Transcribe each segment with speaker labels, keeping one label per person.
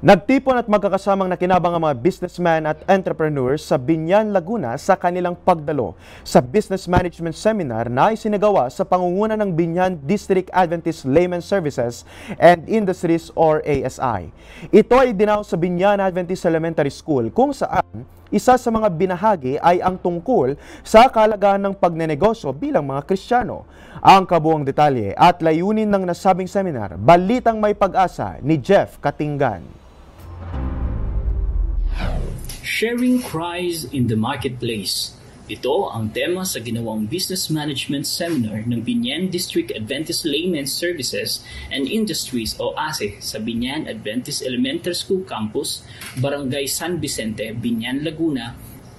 Speaker 1: Nagtipon at magkakasamang nakinabang ang mga businessmen at entrepreneurs sa Biñan, Laguna sa kanilang pagdalo sa Business Management Seminar na isinagawa sa pangunguna ng Biñan District Adventist Layman Services and Industries or ASI. Ito ay dinaw sa Biñan Adventist Elementary School kung saan isa sa mga binahagi ay ang tungkol sa kalagahan ng pagnenegosyo bilang mga Kristiyano. Ang kabuuang detalye at layunin ng nasabing seminar, balitang may pag-asa ni Jeff Katinggan.
Speaker 2: Sharing Christ in the Marketplace. Ito ang tema sa ginawang Business Management Seminar ng Biñan District Adventist Layman Services and Industries o ASE sa Biñan Adventist Elementary School Campus, Barangay San Vicente, Biñan, Laguna.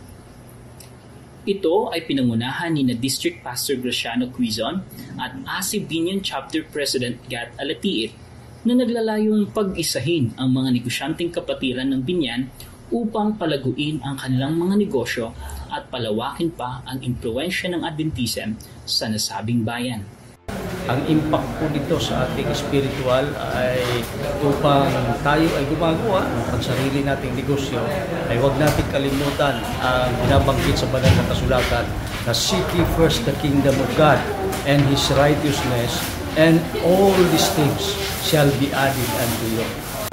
Speaker 2: Ito ay pinangunahan ni District Pastor Graciano Quizon at ASE Biñan Chapter President Gat Alatiit na naglalayong pag-isahin ang mga negosyanteng kapatiran ng Biñan upang palaguin ang kanilang mga negosyo at palawakin pa ang impluwensya ng Adventism sa nasabing bayan.
Speaker 3: Ang impact po dito sa ating spiritual ay upang tayo ay gumagawa ng pansarili nating negosyo ay huwag natin kalimutan ang binabanggit sa banal na kasulatan na seek ye first the kingdom of God and His righteousness, and all these things shall be added unto you.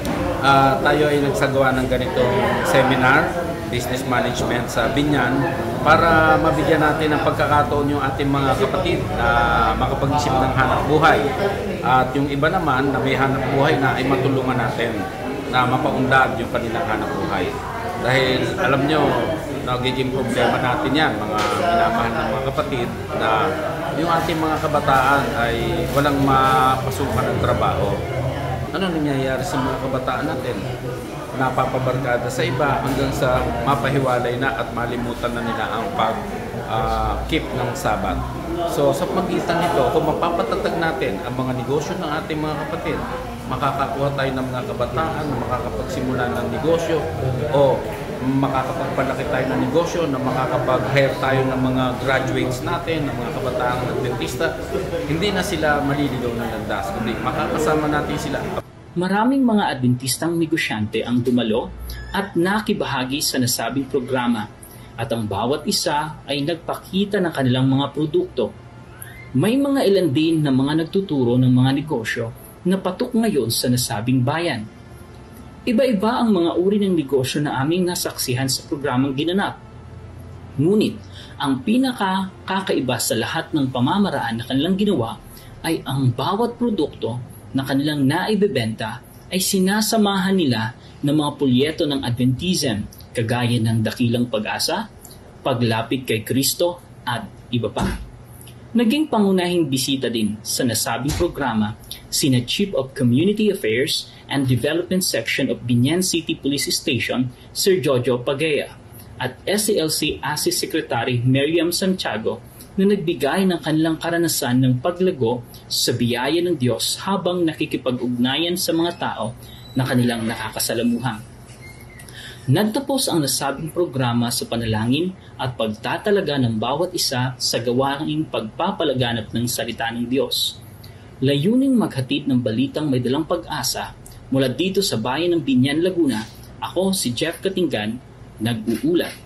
Speaker 4: Tayo ay nagsagawa ng ganitong seminar, business management sa Biñan, para mabigyan natin ng pagkakataon yung ating mga kapatid na makapag-isip ng hanap buhay. At yung iba naman na may hanap buhay na ay matulungan natin na mapaunlad yung kanilang hanap buhay. Dahil alam nyo, nagiging problema natin yan, mga minamahal ng mga kapatid, na yung ating mga kabataan ay walang mapasukan ng trabaho. Ano nangyayari sa mga kabataan natin? Napapabarkada sa iba hanggang sa mapahiwalay na at malimutan na nila ang pag-keep ng Sabat. So sa pagitan nito, kung mapapatatag natin ang mga negosyo ng ating mga kapatid, makakakuha tayo ng mga kabataan na makakapagsimula ng negosyo o makakapagpalaki tayo ng negosyo, na makakapag-hire tayo ng mga graduates natin, ng mga kabataang Adventista, hindi na sila maliligaw ng landas, kundi makakasama natin sila.
Speaker 2: Maraming mga Adventistang negosyante ang dumalo at nakibahagi sa nasabing programa at ang bawat isa ay nagpakita ng kanilang mga produkto. May mga ilan din na mga nagtuturo ng mga negosyo na patok ngayon sa nasabing bayan. Iba-iba ang mga uri ng negosyo na aming nasaksihan sa programang ginanap. Ngunit, ang pinakakaiba sa lahat ng pamamaraan na kanilang ginawa ay ang bawat produkto na kanilang naibebenta ay sinasamahan nila ng mga pulyeto ng Adventism kagaya ng Dakilang Pag-asa, Paglapit kay Kristo at iba pa. Naging pangunahing bisita din sa nasabing programa sina Chief of Community Affairs and Development Section of Biñan City Police Station, Sir Jojo Pagaya, at SALC ASE Secretary Miriam Santiago na nagbigay ng kanilang karanasan ng paglago sa biyaya ng Diyos habang nakikipag-ugnayan sa mga tao na kanilang nakakasalamuhan. Nagtapos ang nasabing programa sa panalangin at pagtatalaga ng bawat isa sa gawaing pagpapalaganap ng salita ng Diyos. Layuning maghatid ng balitang may dalang pag-asa mula dito sa bayan ng Biñan, Laguna. Ako si Jeff Katinggan, nag-uulat.